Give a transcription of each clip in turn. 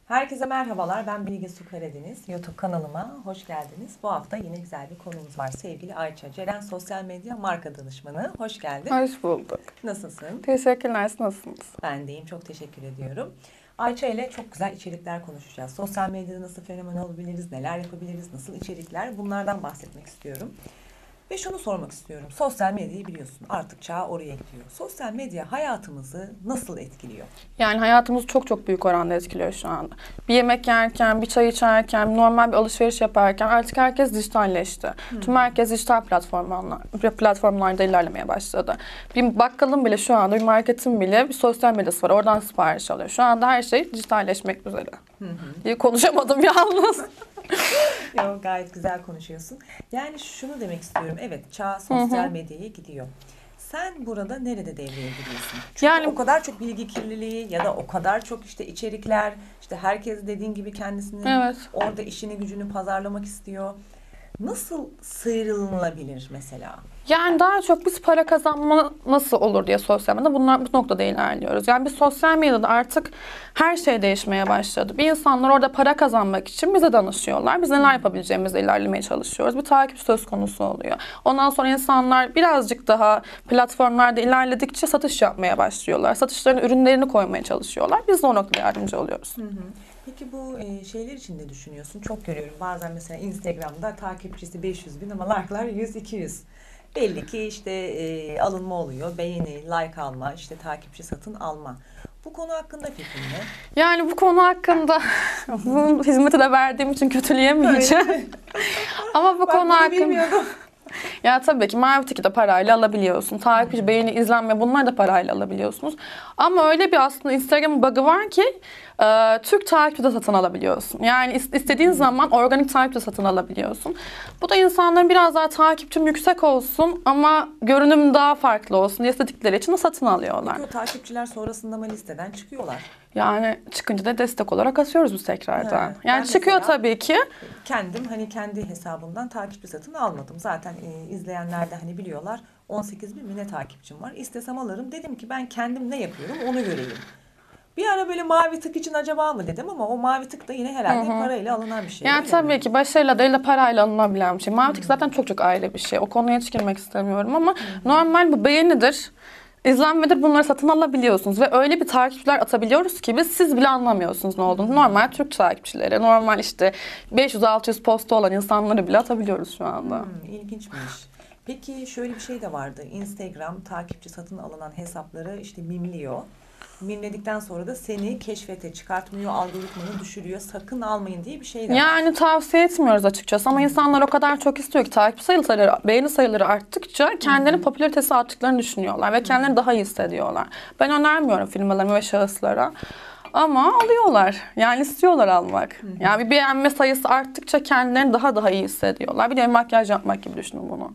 Herkese merhabalar. Ben Bilge Su Karadeniz. YouTube kanalıma hoş geldiniz. Bu hafta yine güzel bir konumuz var. Sevgili Ayça Ceren, sosyal medya marka danışmanı. Hoş geldin. Hoş bulduk. Nasılsın? Teşekkürler. Siz nasılsınız? Ben deyim. Çok teşekkür ediyorum. Ayça ile çok güzel içerikler konuşacağız. Sosyal medyada nasıl fenomen olabiliriz, neler yapabiliriz, nasıl içerikler, bunlardan bahsetmek istiyorum. Ve şunu sormak istiyorum. Sosyal medyayı biliyorsun. Artık çağ oraya gidiyor. Sosyal medya hayatımızı nasıl etkiliyor? Yani hayatımızı çok büyük oranda etkiliyor şu anda. Bir yemek yerken, bir çay içerken, normal bir alışveriş yaparken artık herkes dijitalleşti. Tüm herkes dijital platformlarda ilerlemeye başladı. Bir bakkalın bile şu anda, bir marketin bile bir sosyal medyası var. Oradan sipariş alıyor. Şu anda her şey dijitalleşmek üzere. İyi konuşamadım yalnız. Yok, gayet güzel konuşuyorsun. Yani şunu demek istiyorum. Evet, çağ sosyal medyaya gidiyor. Sen burada nerede devreye giriyorsun? Çünkü Yani o kadar çok bilgi kirliliği ya da o kadar çok işte içerikler, işte herkes dediğin gibi kendisini orada işini gücünü pazarlamak istiyor. Nasıl sıyrılınabilir mesela? Yani daha çok biz para kazanma nasıl olur diye sosyal medyada bu noktada ilerliyoruz. Yani biz sosyal medyada artık her şey değişmeye başladı. Bir insanlar orada para kazanmak için bize danışıyorlar. Biz neler yapabileceğimizle ilerlemeye çalışıyoruz. Bir takip söz konusu oluyor. Ondan sonra insanlar birazcık daha platformlarda ilerledikçe satış yapmaya başlıyorlar. Satışların ürünlerini koymaya çalışıyorlar. Biz de o noktada yardımcı oluyoruz. Peki bu şeyler için ne düşünüyorsun? Çok görüyorum. Bazen mesela Instagram'da takipçisi 500 bin ama like'lar 100-200. Belli ki işte alınma oluyor. Beğeni, like alma, işte takipçi satın alma. Bu konu hakkında fikrin ne? Yani bu konu hakkında bu hizmeti de verdiğim için kötüleyemeyeceğim. Ama bu konu hakkında... Ya tabii ki Mavi Ticket'i parayla alabiliyorsun. Takipçi, beğeni, izlenme, bunları da parayla alabiliyorsunuz. Ama öyle bir aslında Instagram'ın bug'ı var ki Türk takipçi de satın alabiliyorsun. Yani istediğin zaman organik takipçi de satın alabiliyorsun. Bu da insanların biraz daha takipçim yüksek olsun ama görünüm daha farklı olsun diye istedikleri için de satın alıyorlar. Peki o takipçiler sonrasında mı listeden çıkıyorlar? Yani çıkınca da destek olarak asıyoruz biz tekrardan. Yani çıkıyor tabii ki. Kendim hani kendi hesabımdan takipçi satın almadım. Zaten izleyenler de hani biliyorlar 18 bin ne takipçim var. İstesem alırım. Dedim ki ben kendim ne yapıyorum onu göreyim. Bir ara böyle mavi tık için acaba mı dedim ama o mavi tık da yine herhalde parayla alınan bir şey. Yani tabii ki başarıyla değil de parayla alınabilen bir şey. Mavi tık zaten çok ayrı bir şey. O konuya hiç girmek istemiyorum ama normal bu beğenidir. İzlenmedir, bunları satın alabiliyorsunuz ve öyle bir takipçiler atabiliyoruz ki siz bile anlamıyorsunuz ne olduğunu. Normal Türk takipçileri, normal işte 500-600 posta olan insanları bile atabiliyoruz şu anda. İlginçmiş. Peki şöyle bir şey de vardı. Instagram takipçi satın alınan hesapları işte mimliyor. Mimledikten sonra da seni keşfete çıkartmıyor, algoritmanı düşürüyor. Sakın almayın diye bir şey de var. Yani tavsiye etmiyoruz açıkçası ama insanlar o kadar çok istiyor ki takipçi sayıları, beğeni sayıları arttıkça kendilerinin popülaritesi arttıklarını düşünüyorlar ve kendilerini daha iyi hissediyorlar. Ben önermiyorum firmalarıma ve şahıslara. Ama alıyorlar. Yani istiyorlar almak. Yani bir beğenme sayısı arttıkça kendilerini daha iyi hissediyorlar. Bir de makyaj yapmak gibi düşünün bunu.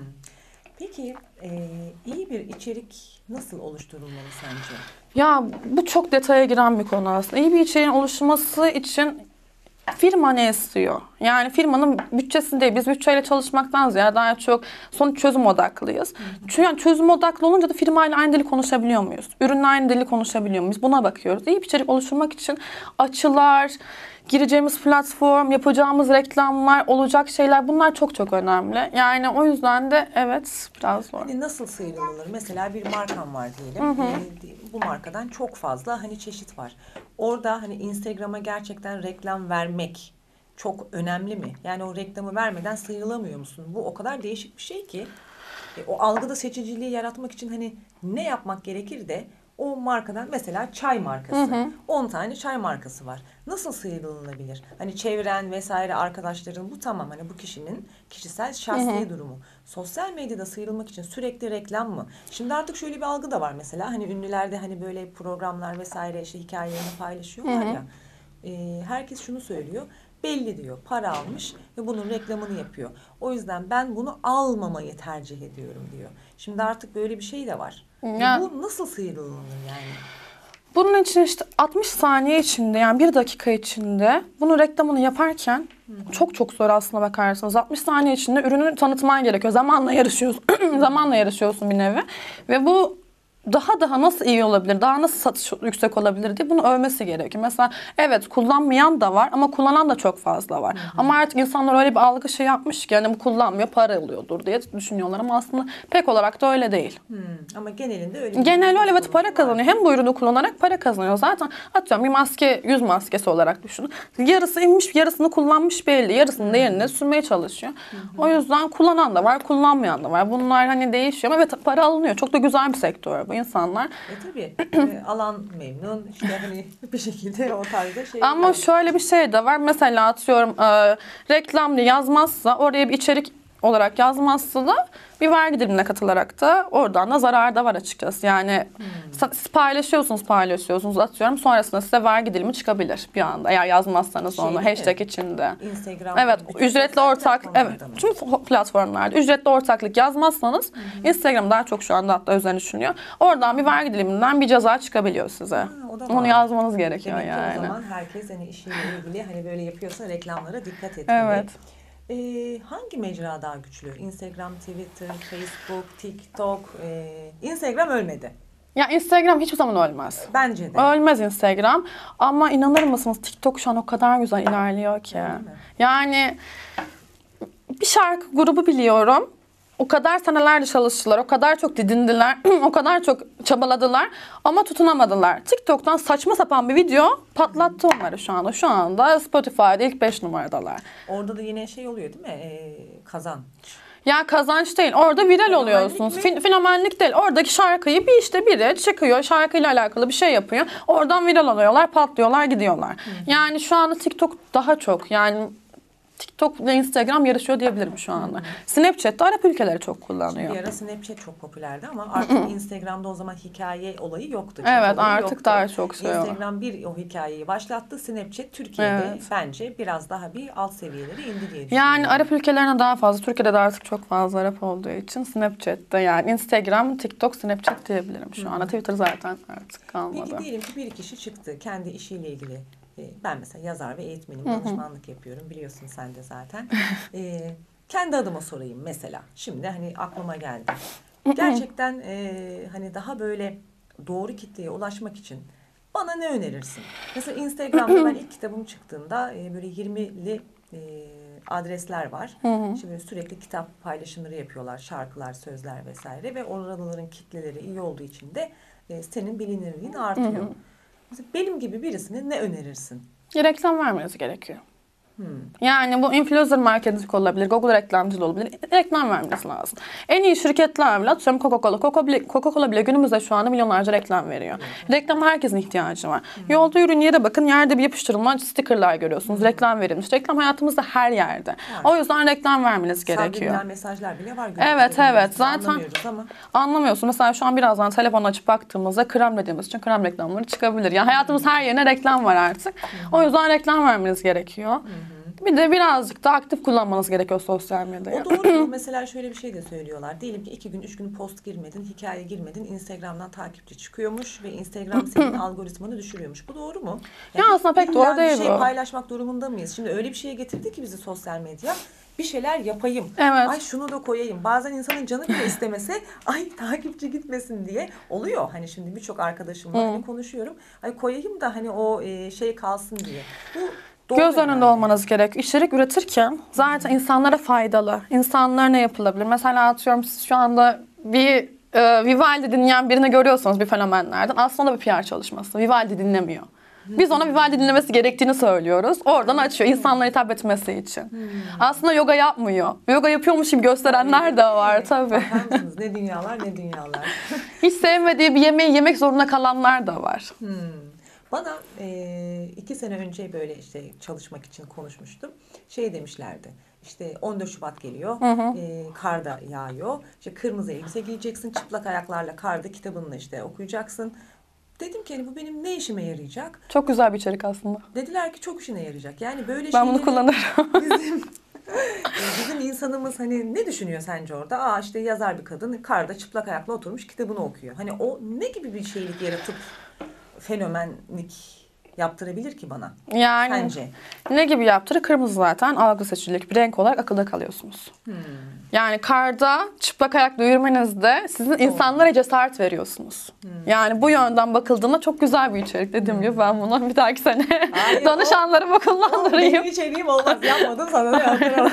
Peki iyi bir içerik nasıl oluşturulmalı sence? Ya bu çok detaya giren bir konu aslında. İyi bir içeriğin oluşması için firma ne istiyor? Yani firmanın bütçesi değil. Biz bütçeyle çalışmaktan ziyade daha çok sonuç çözüm odaklıyız. Çünkü yani çözüm odaklı olunca da firmayla aynı dili konuşabiliyor muyuz? Ürünle aynı dili konuşabiliyor muyuz? Buna bakıyoruz. İyi bir içerik oluşturmak için açılar, gireceğimiz platform, yapacağımız reklamlar, olacak şeyler, bunlar çok önemli. Yani o yüzden de evet biraz zor. Hani nasıl sıyrılır? Mesela bir markam var diyelim. Bu markadan çok fazla hani çeşit var. Orada hani Instagram'a gerçekten reklam vermek çok önemli mi? Yani o reklamı vermeden sıyrılamıyor musun? Bu o kadar değişik bir şey ki o algıda seçiciliği yaratmak için hani ne yapmak gerekir de o markadan mesela çay markası. 10 tane çay markası var. Nasıl sıyrılınabilir? Hani çevren vesaire arkadaşların bu tamam hani bu kişinin kişisel şahsi durumu. Sosyal medyada sıyrılmak için sürekli reklam mı? Şimdi artık şöyle bir algı da var mesela. Hani ünlülerde hani böyle programlar vesaire işte hikayelerini paylaşıyorlar ya. Herkes şunu söylüyor. Belli diyor para almış ve bunun reklamını yapıyor. O yüzden ben bunu almamayı tercih ediyorum diyor. Şimdi artık böyle bir şey de var. Bu nasıl sıyrılınır yani? Bunun için işte 60 saniye içinde yani 1 dakika içinde bunun reklamını yaparken çok zor aslına bakarsanız. 60 saniye içinde ürünü tanıtman gerekiyor. Zamanla yarışıyorsun. Zamanla yarışıyorsun bir nevi. Ve bu daha nasıl iyi olabilir, daha nasıl satış yüksek olabilir diye bunu övmesi gerekiyor. Mesela evet kullanmayan da var ama kullanan da çok fazla var. Ama artık insanlar öyle bir algı şey yapmış ki yani bu kullanmıyor, para alıyordur diye düşünüyorlar ama aslında pek olarak da öyle değil. Ama genelinde öyle. Genel öyle, evet, para kazanıyor. Hem bu ürünü kullanarak para kazanıyor. Zaten atıyorum bir maske, yüz maskesi olarak düşünün. Yarısı inmiş, yarısını kullanmış belli. Yarısını da yerine sürmeye çalışıyor. O yüzden kullanan da var, kullanmayan da var. Bunlar hani değişiyor ama evet para alınıyor. Çok da güzel bir sektör bu insanlar. Tabii alan memnun işte hani bir şekilde o tarzda şey. Ama şöyle bir şey de var. Mesela atıyorum reklamlı yazmazsa, oraya bir içerik olarak yazmazsa da bir vergi dilimine katılarak da oradan da zarar da var açıkçası. Yani siz paylaşıyorsunuz atıyorum. Sonrasında size vergi dilimi çıkabilir bir anda. Eğer yazmazsanız onu hashtag içinde. Instagram. Evet, ücretli ortak. Evet. Tüm platformlarda ücretli ortaklık yazmazsanız Instagram daha çok şu anda hatta üzerine düşünüyor. Oradan bir vergi diliminden bir ceza çıkabiliyor size. Onu yazmanız gerekiyor Demek ki yani. o zaman herkes hani işiyle ilgili hani böyle yapıyorsa reklamlara dikkat etmeli. Evet. Hangi mecra daha güçlü? Instagram, Twitter, Facebook, TikTok. Instagram ölmedi. Ya Instagram hiçbir zaman ölmez. Bence de. Ölmez Instagram. Ama inanır mısınız TikTok şu an o kadar güzel ilerliyor ki. Yani bir şarkı grubu biliyorum. O kadar senelerce çalıştılar, o kadar çok didindiler, o kadar çok çabaladılar ama tutunamadılar. TikTok'tan saçma sapan bir video patlattı onları şu anda. Şu anda Spotify'da ilk 5 numaradalar. Orada da yine şey oluyor değil mi? Kazanç. Ya kazanç değil. Orada viral oluyorsunuz. Fenomenlik değil. Oradaki şarkıyı biri çıkıyor. Şarkıyla alakalı bir şey yapıyor. Oradan viral oluyorlar, patlıyorlar, gidiyorlar. Yani şu anda TikTok daha çok. Yani TikTok ile Instagram yarışıyor diyebilirim şu anda. Snapchat de Arap ülkeleri çok kullanıyor. Bir ara Snapchat çok popülerdi ama artık Instagram'da o zaman hikaye olayı yoktu. Evet, artık daha çok şey var. Instagram o hikayeyi başlattı. Snapchat Türkiye'de bence biraz daha bir alt seviyeleri indi diye düşünüyorum. Yani Arap ülkelerine daha fazla. Türkiye'de de artık çok fazla Arap olduğu için Snapchat'te yani Instagram, TikTok, Snapchat diyebilirim şu anda. Twitter zaten artık kalmadı. Peki diyelim ki bir kişi çıktı kendi işiyle ilgili. Ben mesela yazar ve eğitmenim, danışmanlık yapıyorum. Biliyorsun sen de zaten. Kendi adıma sorayım mesela. Şimdi hani aklıma geldi. Gerçekten hani daha böyle doğru kitleye ulaşmak için bana ne önerirsin? Mesela Instagram'da ben ilk kitabım çıktığında böyle 20'li adresler var. Şimdi sürekli kitap paylaşımları yapıyorlar. Şarkılar, sözler vesaire ve oraların kitleleri iyi olduğu için de senin bilinirliğin artıyor. Mesela benim gibi birisine ne önerirsin? Reklam vermeniz gerekiyor. Yani bu influencer marketing olabilir, Google reklamcılığı olabilir. Reklam vermeniz lazım. En iyi şirketler bile, atıyorum Coca-Cola bile günümüzde şu anda milyonlarca reklam veriyor. Reklam herkesin ihtiyacı var. Yolda yürüyün yere bakın, yerde bir yapıştırılma stickerlar görüyorsunuz. Reklam verilmiş. Reklam hayatımızda her yerde. O yüzden reklam vermeniz gerekiyor. Sabitlenen mesajlar bile var. Evet. Zaten ama. Anlamıyorsun. Mesela şu an birazdan telefonu açıp baktığımızda krem dediğimiz için krem reklamları çıkabilir. Yani hayatımız her yerine reklam var artık. O yüzden reklam vermeniz gerekiyor. Bir de birazcık da aktif kullanmanız gerekiyor sosyal medyayı. O doğru. Mesela şöyle bir şey de söylüyorlar. Diyelim ki 2 gün 3 gün post girmedin, hikaye girmedin. Instagram'dan takipçi çıkıyormuş ve Instagram senin algoritmanı düşürüyormuş. Bu doğru mu? Ya aslında pek doğru değil bir şey bu. paylaşmak durumunda mıyız? Şimdi öyle bir şeye getirdi ki bizi sosyal medya. Bir şeyler yapayım. Evet. Ay şunu da koyayım. Bazen insanın canı bile istemese ay takipçi gitmesin diye oluyor. Hani şimdi birçok arkadaşımla hani konuşuyorum. Ay koyayım da hani o şey kalsın diye. Bu doğru göz önünde herhalde. olmanız gerekiyor. İçerik üretirken zaten insanlara faydalı. İnsanlara ne yapılabilir? Mesela atıyorum siz şu anda bir Vivaldi dinleyen birini görüyorsanız bir fenomenlerden aslında bir PR çalışması. Vivaldi dinlemiyor. Biz ona Vivaldi dinlemesi gerektiğini söylüyoruz. Oradan açıyor insanlara hitap etmesi için. Aslında yoga yapmıyor. Yoga yapıyormuş gibi gösterenler de var tabii. Bakar mısınız? Ne dünyalar ne dünyalar. Hiç sevmediği bir yemeği yemek zorunda kalanlar da var. Bana 2 sene önce böyle işte çalışmak için konuşmuştum. Şey demişlerdi. İşte 14 Şubat geliyor. Kar da yağıyor. İşte kırmızı elbise giyeceksin. Çıplak ayaklarla karda kitabını işte okuyacaksın. Dedim ki hani bu benim ne işime yarayacak? Çok güzel bir içerik aslında. Dediler ki çok işine yarayacak. Yani böyle Ben bunu kullanırım. Bizim insanımız hani ne düşünüyor sence orada? İşte yazar bir kadın karda çıplak ayakla oturmuş kitabını okuyor. Hani o ne gibi bir şeylik yaratıp fenomenlik yaptırabilir ki bana? Yani Sence? ne gibi yaptırır? Kırmızı zaten algı seçicilik bir renk olarak akılda kalıyorsunuz. Yani karda çıplak ayakla yürümenizde sizin insanlara cesaret veriyorsunuz. Yani bu yönden bakıldığında çok güzel bir içerik. Dediğim gibi ben bunu bir dahaki sene danışanlarıma kullandırayım. Benim içeriğim olmaz. Yapmadım, sana da yaptıralım.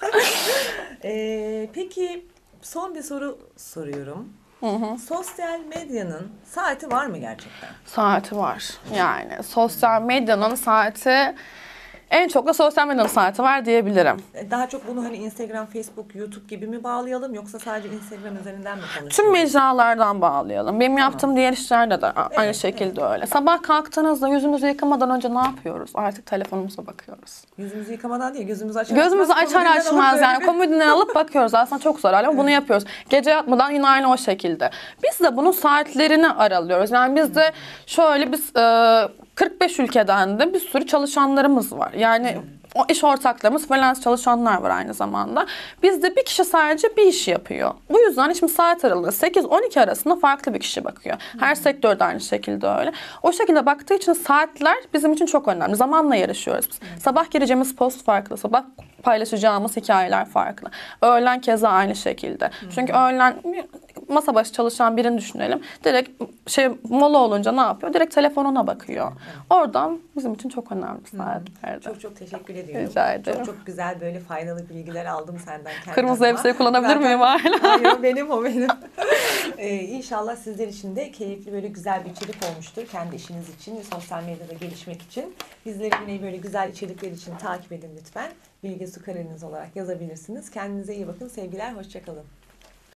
Peki son bir soru soruyorum. Sosyal medyanın saati var mı gerçekten? Saati var. Yani sosyal medyanın saati, en çok da sosyal medyanın saati var diyebilirim. Daha çok bunu hani Instagram, Facebook, YouTube gibi mi bağlayalım, yoksa sadece Instagram üzerinden mi konuşuyoruz? Tüm mecralardan bağlayalım. Benim yaptığım diğer işlerde de aynı şekilde öyle. Sabah kalktığınızda yüzümüzü yıkamadan önce ne yapıyoruz? Artık telefonumuza bakıyoruz. Yüzümüzü yıkamadan değil, gözümüzü açar Gözümüzü açar komodiden açmaz alıp yani böyle komodinen alıp bakıyoruz. Aslında çok zararlı ama bunu yapıyoruz. Gece yatmadan yine aynı o şekilde. Biz de bunun saatlerini aralıyoruz. Yani biz de şöyle 45 ülkeden de bir sürü çalışanlarımız var. Yani o iş ortaklarımız, freelance çalışanlar var aynı zamanda. Bizde bir kişi sadece bir işi yapıyor. Bu yüzden şimdi saat aralığı 8-12 arasında farklı bir kişi bakıyor. Her sektörde aynı şekilde öyle. O şekilde baktığı için saatler bizim için çok önemli. Zamanla yarışıyoruz biz. Sabah gireceğimiz post farklı, sabah paylaşacağımız hikayeler farklı. Öğlen keza aynı şekilde. Çünkü öğlen masa başı çalışan birini düşünelim. Direkt mola olunca ne yapıyor? Direkt telefonuna bakıyor. Oradan bizim için çok önemli saatlerde. Çok çok teşekkür ediyorum. Rica ederim. Çok çok güzel böyle faydalı bilgiler aldım senden. Kırmızı elbiseyi kullanabilir miyim hala? Hayır, benim o benim. İnşallah sizler için de keyifli, böyle güzel bir içerik olmuştur. Kendi işiniz için, sosyal medyada gelişmek için. Bizleri yine böyle güzel içerikler için takip edin lütfen. Bilge Su Karadeniz olarak yazabilirsiniz. Kendinize iyi bakın. Sevgiler, hoşça kalın.